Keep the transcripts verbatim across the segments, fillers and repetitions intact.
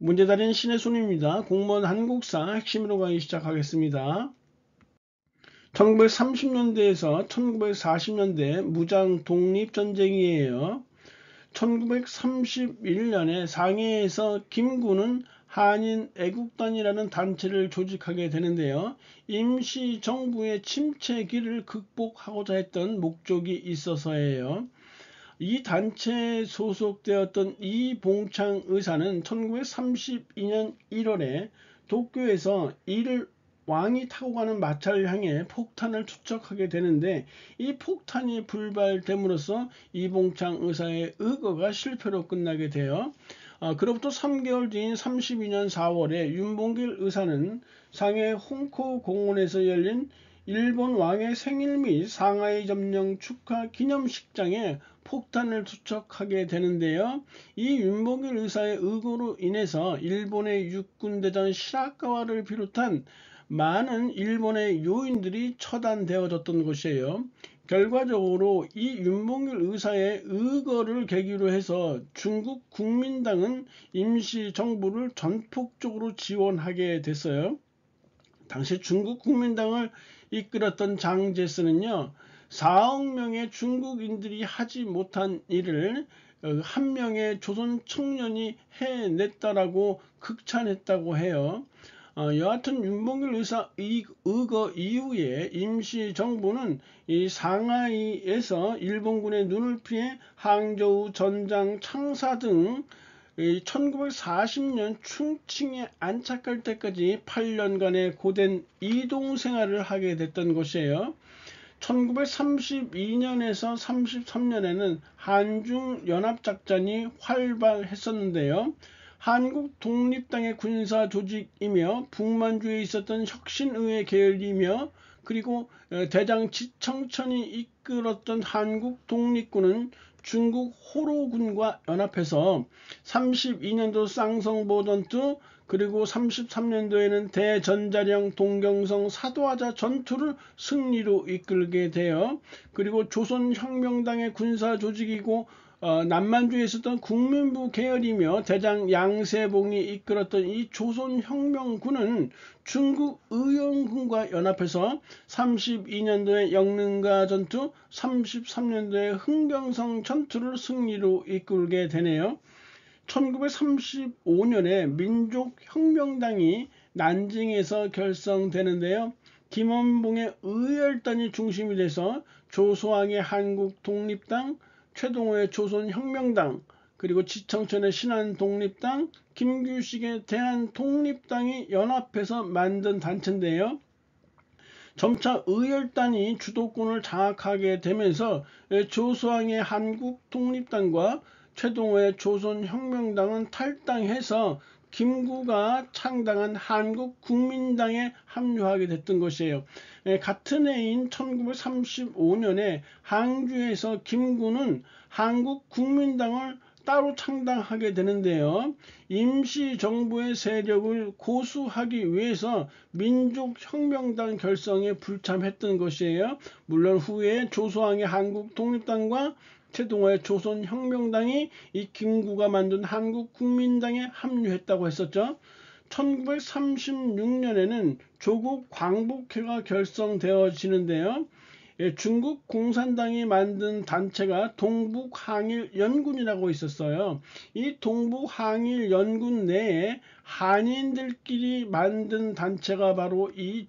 문제달인 신혜순입니다. 공무원 한국사 핵심으로 강의 시작하겠습니다. 천구백삼십 년대에서 천구백사십 년대 무장 독립전쟁이에요. 천구백삼십일 년에 상해에서 김구는 한인 애국단이라는 단체를 조직하게 되는데요. 임시정부의 침체기를 극복하고자 했던 목적이 있어서예요. 이 단체에 소속되었던 이봉창 의사는 천구백삼십이 년 일월에 도쿄에서 이를 왕이 타고 가는 마차를 향해 폭탄을 투척하게 되는데, 이 폭탄이 불발됨으로써 이봉창 의사의 의거가 실패로 끝나게 돼요. 아, 그로부터 삼 개월 뒤인 삼십이 년 사월에 윤봉길 의사는 상해 홍코 공원에서 열린 일본 왕의 생일 및 상하이 점령 축하 기념식장에 폭탄을 투척하게 되는데요. 이 윤봉길 의사의 의거로 인해서 일본의 육군대장 시라카와를 비롯한 많은 일본의 요인들이 처단되어졌던 것이에요. 결과적으로 이 윤봉길 의사의 의거를 계기로 해서 중국 국민당은 임시정부를 전폭적으로 지원하게 됐어요. 당시 중국 국민당을 이끌었던 장제스는요, 사억 명의 중국인들이 하지 못한 일을 한 명의 조선 청년이 해냈다라고 극찬했다고 해요. 어, 여하튼 윤봉길 의사 의거 이후에 임시정부는 이 상하이에서 일본군의 눈을 피해 항저우, 전장, 창사 등 천구백사십 년 충칭에 안착할 때까지 팔 년간의 고된 이동 생활을 하게 됐던 것이에요. 천구백삼십이 년에서 삼십삼 년에는 한중연합작전이 활발했었는데요. 한국 독립당의 군사 조직이며 북만주에 있었던 혁신의회 계열이며 그리고 대장 지청천이 이끌었던 한국 독립군은 중국 호로군과 연합해서 삼십이 년도 쌍성보 전투, 그리고 삼십삼 년도에는 대전자령 동경성 사도하자 전투를 승리로 이끌게 돼요. 그리고 조선혁명당의 군사 조직이고 어, 남만주에 있었던 국민부 계열이며 대장 양세봉이 이끌었던 이 조선혁명군은 중국 의영군과 연합해서 삼십이 년도에 영릉가 전투, 삼십삼 년도에 흥경성 전투를 승리로 이끌게 되네요. 천구백삼십오 년에 민족혁명당이 난징에서 결성되는데요. 김원봉의 의열단이 중심이 돼서 조소왕의 한국독립당, 최동호의 조선혁명당, 그리고 지청천의 신한독립당, 김규식의 대한독립당이 연합해서 만든 단체인데요. 점차 의열단이 주도권을 장악하게 되면서 조소왕의 한국독립당과 최동호의 조선혁명당은 탈당해서 김구가 창당한 한국국민당에 합류하게 됐던 것이에요. 같은 해인 천구백삼십오 년에 항주에서 김구는 한국국민당을 따로 창당하게 되는데요. 임시정부의 세력을 고수하기 위해서 민족혁명당 결성에 불참했던 것이에요. 물론 후에 조소왕의 한국독립당과 최동호의 조선혁명당이 이 김구가 만든 한국국민당에 합류했다고 했었죠. 천구백삼십육 년에는 조국 광복회가 결성되어지는데요. 예, 중국 공산당이 만든 단체가 동북항일연군이라고 있었어요. 이 동북항일연군 내에 한인들끼리 만든 단체가 바로 이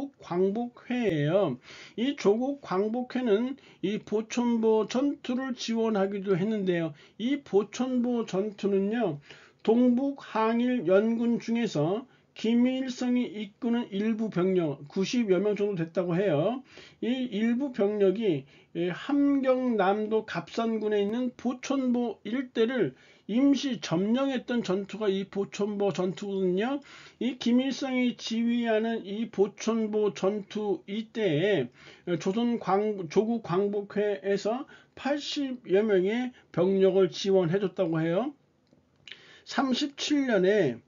조국광복회예요. 이 조국광복회는 이 보천보 전투를 지원하기도 했는데요. 이 보천보 전투는요, 동북항일연군 중에서 김일성이 이끄는 일부 병력 구십여 명 정도 됐다고 해요. 이 일부 병력이 함경남도 갑산군에 있는 보천보 일대를 임시 점령했던 전투가 이 보천보 전투거든요. 이 김일성이 지휘하는 이 보천보 전투 이때에 조선 광, 조국 광복회에서 팔십여 명의 병력을 지원해줬다고 해요. 삼십칠 년에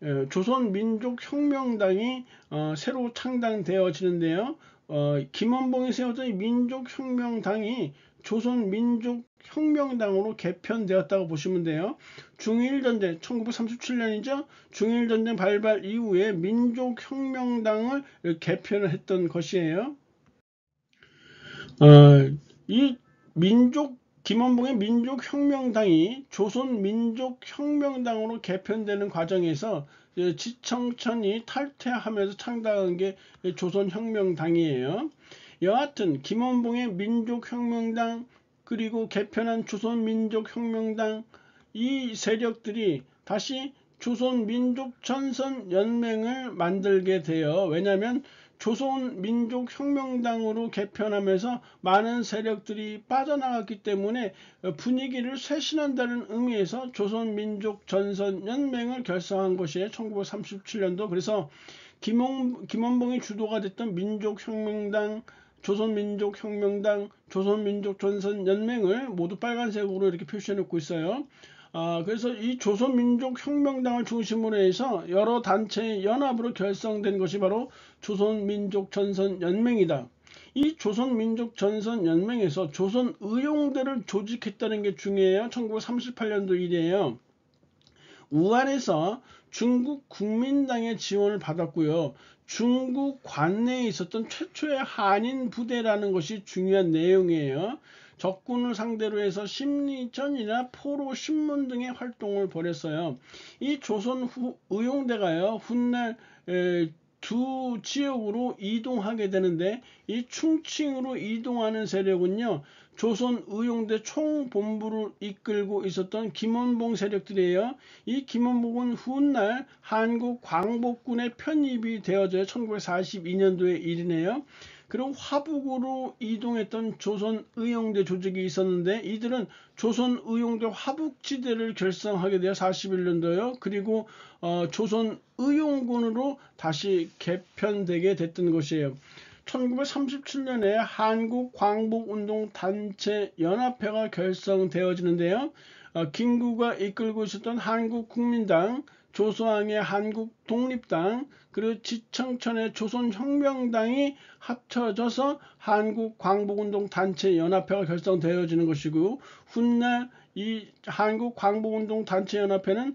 조선민족혁명당이 어, 새로 창당되어지는데요. 어, 김원봉이 세웠던 민족혁명당이 조선민족혁명당으로 개편되었다고 보시면 돼요. 중일전쟁, 천구백삼십칠 년이죠. 중일전쟁 발발 이후에 민족혁명당을 개편을 했던 것이에요. 어, 이 민족 김원봉의 민족혁명당이 조선민족혁명당으로 개편되는 과정에서 지청천이 탈퇴하면서 창당한 게 조선혁명당이에요. 여하튼 김원봉의 민족혁명당 그리고 개편한 조선민족혁명당 이 세력들이 다시 조선민족전선연맹을 만들게 돼요. 왜냐하면 조선민족혁명당으로 개편하면서 많은 세력들이 빠져나갔기 때문에 분위기를 쇄신한다는 의미에서 조선민족전선연맹을 결성한 것이 천구백삼십칠 년도. 그래서 김원, 김원봉이 주도가 됐던 민족혁명당, 조선민족혁명당, 조선민족전선연맹을 모두 빨간색으로 이렇게 표시해 놓고 있어요. 아, 그래서 이 조선민족혁명당을 중심으로 해서 여러 단체의 연합으로 결성된 것이 바로 조선민족전선연맹이다. 이 조선민족전선연맹에서 조선의용대를 조직했다는 게 중요해요. 천구백삼십팔 년도 일이에요. 우한에서 중국 국민당의 지원을 받았고요. 중국 관내에 있었던 최초의 한인 부대라는 것이 중요한 내용이에요. 적군을 상대로 해서 심리전이나 포로 신문 등의 활동을 벌였어요. 이 조선의용대가요, 훗날 에, 두 지역으로 이동하게 되는데 이 충칭으로 이동하는 세력은요, 조선의용대 총본부를 이끌고 있었던 김원봉 세력들이에요. 이 김원봉은 훗날 한국 광복군에 편입이 되어져요. 천구백사십이 년도의 일이네요. 그리고 화북으로 이동했던 조선의용대 조직이 있었는데 이들은 조선의용대 화북지대를 결성하게 되어 사십일 년도요. 그리고 어, 조선의용군으로 다시 개편되게 됐던 것이에요. 천구백삼십칠 년에 한국광복운동단체연합회가 결성되어지는데요. 어, 김구가 이끌고 있었던 한국국민당, 조소왕의 한국독립당, 그리고 지청천의 조선혁명당이 합쳐져서 한국광복운동단체연합회가 결성되어지는 것이고, 훗날 이 한국광복운동단체연합회는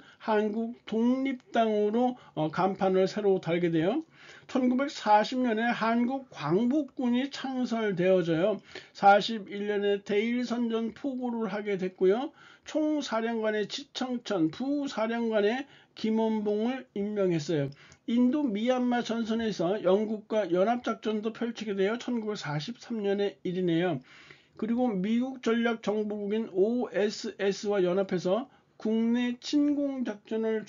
한국독립당으로 어, 간판을 새로 달게 돼요. 천구백사십 년에 한국광복군이 창설되어져요. 사십일 년에 대일선전 포고를 하게 됐고요. 총사령관의 지청천, 부사령관의 김원봉을 임명했어요. 인도 미얀마 전선에서 영국과 연합작전도 펼치게 되어 천구백사십삼 년의 일이네요. 그리고 미국 전략정보국인 오에스에스와 연합해서 국내 침공작전을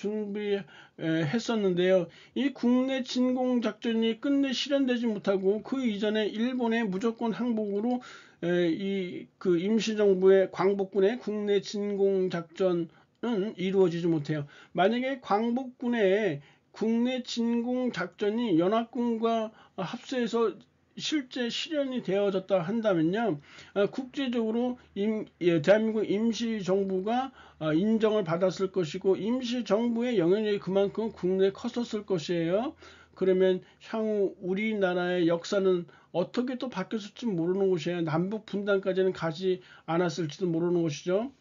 준비했었는데요. 이 국내 침공작전이 끝내 실현되지 못하고 그 이전에 일본의 무조건 항복으로 이 그 임시정부의 광복군의 국내 침공작전은 이루어지지 못해요. 만약에 광복군의 국내 침공작전이 연합군과 합세해서 실제 실현이 되어졌다 한다면요, 국제적으로 임, 예, 대한민국 임시정부가 인정을 받았을 것이고 임시정부의 영향력이 그만큼 국내에 컸었을 것이에요. 그러면 향후 우리나라의 역사는 어떻게 또 바뀌었을지 모르는 것이에요. 남북 분단까지는 가지 않았을지도 모르는 것이죠.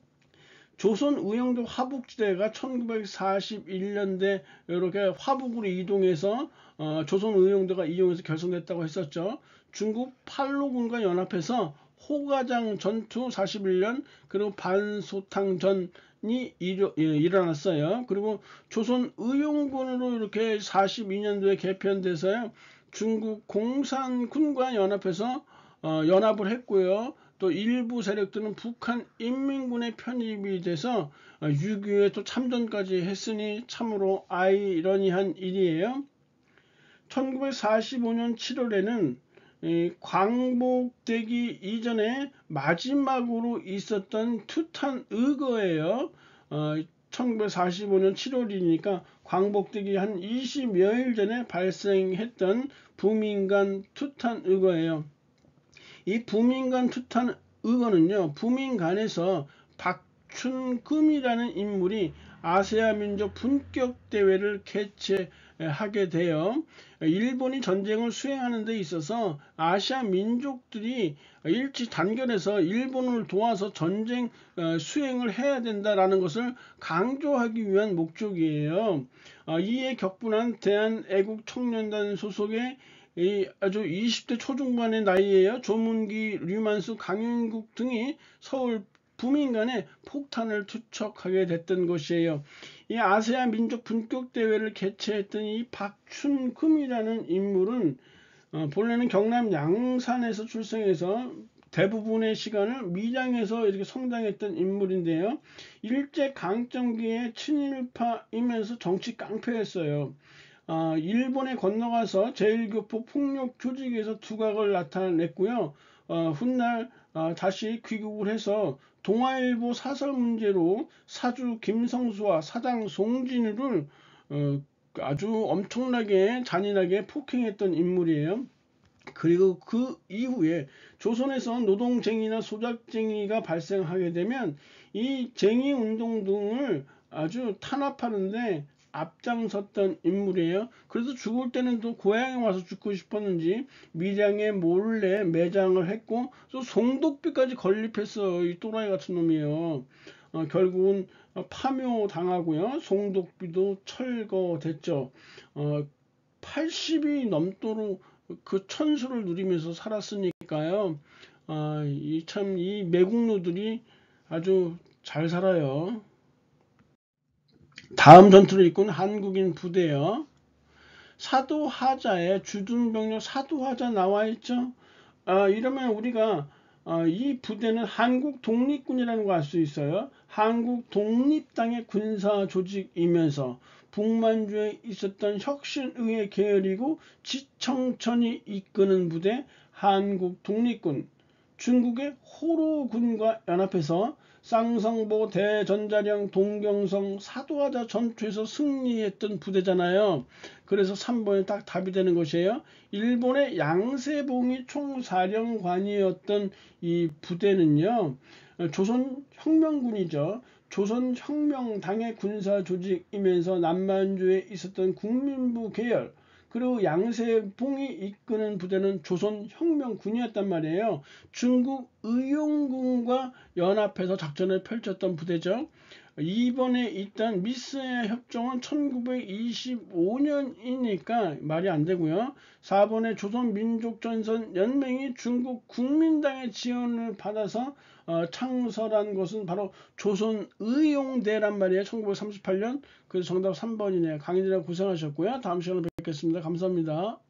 조선의용도 화북지대가 천구백사십일 년대 이렇게 화북으로 이동해서 어, 조선의용도가 이용해서 결성됐다고 했었죠. 중국 팔로군과 연합해서 호가장 전투 사십일 년, 그리고 반소탕전이 일어, 예, 일어났어요. 그리고 조선의용군으로 이렇게 사십이 년도에 개편돼서요. 중국 공산군과 연합해서 어, 연합을 했고요. 또 일부 세력들은 북한 인민군에 편입이 돼서 육이오에 또 참전까지 했으니 참으로 아이러니한 일이에요. 천구백사십오 년 칠월에는 광복되기 이전에 마지막으로 있었던 투탄 의거예요. 어, 천구백사십오 년 칠월이니까 광복되기 한 이십여일 전에 발생했던 부민간 투탄 의거예요. 이 부민간 투탄 의거는요, 부민간에서 박춘금이라는 인물이 아세아 민족 분격 대회를 개최하게 되어 일본이 전쟁을 수행하는 데 있어서 아시아 민족들이 일치 단결해서 일본을 도와서 전쟁 수행을 해야 된다라는 것을 강조하기 위한 목적이에요. 이에 격분한 대한애국청년단 소속의 이 아주 이십 대 초중반의 나이에요. 조문기, 류만수, 강윤국 등이 서울 부민간에 폭탄을 투척하게 됐던 것이에요. 이 아세안 민족 분격 대회를 개최했던 이 박춘금이라는 인물은 어, 본래는 경남 양산에서 출생해서 대부분의 시간을 밀양에서 이렇게 성장했던 인물인데요. 일제 강점기에 친일파이면서 정치 깡패였어요. 어, 일본에 건너가서 제일교포 폭력 조직에서 두각을 나타냈고요. 어, 훗날 어, 다시 귀국을 해서 동아일보 사설 문제로 사주 김성수와 사장 송진우를 어, 아주 엄청나게 잔인하게 폭행했던 인물이에요. 그리고 그 이후에 조선에서 노동쟁의나 소작쟁의가 발생하게 되면 이 쟁의운동 등을 아주 탄압하는데 앞장섰던 인물이에요. 그래서 죽을 때는 또 고향에 와서 죽고 싶었는지 밀양에 몰래 매장을 했고 또 송독비까지 건립했어. 이 또라이 같은 놈이에요. 어, 결국은 파묘 당하고요. 송독비도 철거됐죠. 어, 팔십이 넘도록 그 천수를 누리면서 살았으니까요. 아, 이 참 이 매국노들이 아주 잘 살아요. 다음 전투를 이끈 한국인 부대요. 사도하자에 주둔병력 사도하자 나와 있죠. 아, 이러면 우리가 아, 이 부대는 한국 독립군이라는 걸 알 수 있어요. 한국 독립당의 군사 조직이면서 북만주에 있었던 혁신의회 계열이고 지청천이 이끄는 부대 한국 독립군. 중국의 호로군과 연합해서 쌍성보, 대전자령, 동경성, 사도하자 전투에서 승리했던 부대잖아요. 그래서 삼 번이 딱 답이 되는 것이에요. 일본의 양세봉이 총사령관이었던 이 부대는요. 조선혁명군이죠. 조선혁명당의 군사 조직이면서 남만주에 있었던 국민부 계열, 그리고 양세봉이 이끄는 부대는 조선혁명군이었단 말이에요. 중국 의용군과 연합해서 작전을 펼쳤던 부대죠. 이번에 있던 미스의 협정은 천구백이십오 년이니까 말이 안 되고요. 사 번에 조선민족전선연맹이 중국 국민당의 지원을 받아서 어, 창설한 것은 바로 조선의용대란 말이에요. 천구백삼십팔 년. 그래서 정답 삼 번이네요. 강의들아 고생하셨고요. 다음 시간에 뵙겠습니다. 감사합니다.